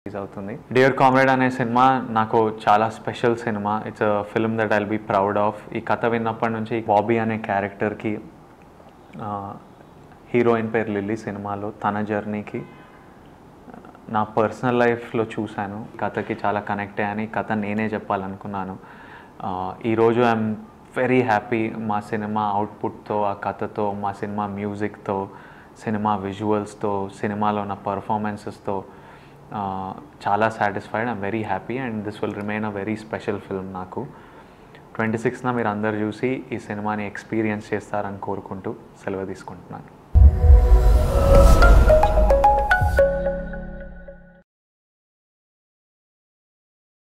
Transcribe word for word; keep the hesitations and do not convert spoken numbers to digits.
Release అవుతుంది. Dear comrade అనే సినిమా నాకు చాలా స్పెషల్ సినిమా. It's a film that I'll be proud of. ఈ కథ విన్నప్పటి నుంచి బాబీ అనే క్యారెక్టర్కి హీరోయిన్ పేరు లిల్లీ సినిమాలో తన జర్నీకి నా పర్సనల్ లైఫ్లో చూశాను. కథకి చాలా కనెక్ట్ అయ్యాను. ఈ కథ నేనే చెప్పాలనుకున్నాను. ఈరోజు ఐఎమ్ వెరీ హ్యాపీ మా సినిమా అవుట్పుట్తో, ఆ కథతో, మా సినిమా మ్యూజిక్తో, సినిమా విజువల్స్తో, సినిమాలో ఉన్న పర్ఫార్మెన్సెస్తో చాలా satisfied. I'm very happy and this will remain a very special film నాకు. ట్వంటీ సిక్స్న మీరు అందరు చూసి ఈ సినిమాని ఎక్స్పీరియన్స్ చేస్తారని కోరుకుంటూ సెలవు తీసుకుంటున్నాను.